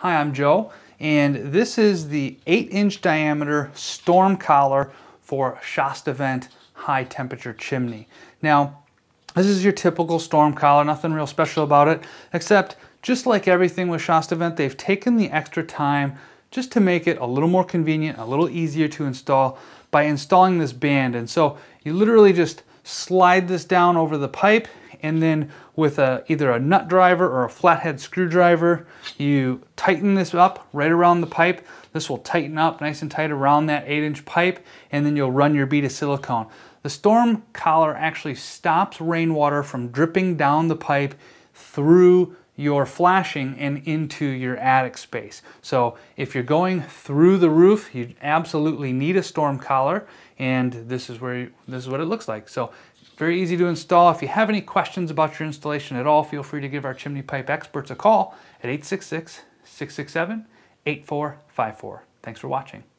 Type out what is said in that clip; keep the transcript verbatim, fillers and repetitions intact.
Hi, I'm Joe, and this is the eight inch diameter storm collar for Shasta Vent high temperature chimney. Now, this is your typical storm collar, nothing real special about it, except just like everything with Shasta Vent, they've taken the extra time just to make it a little more convenient, a little easier to install by installing this band. And so you literally just slide this down over the pipe, and then with a, either a nut driver or a flathead screwdriver, you tighten this up right around the pipe. This will tighten up nice and tight around that eight inch pipe, and then you'll run your bead of silicone. The storm collar actually stops rainwater from dripping down the pipe through your flashing and into your attic space. So if you're going through the roof, you absolutely need a storm collar, and this is where you, this is what it looks like. So very easy to install. If you have any questions about your installation at all, feel free to give our chimney pipe experts a call at eight six six, six six seven, eight four five four. Thanks for watching.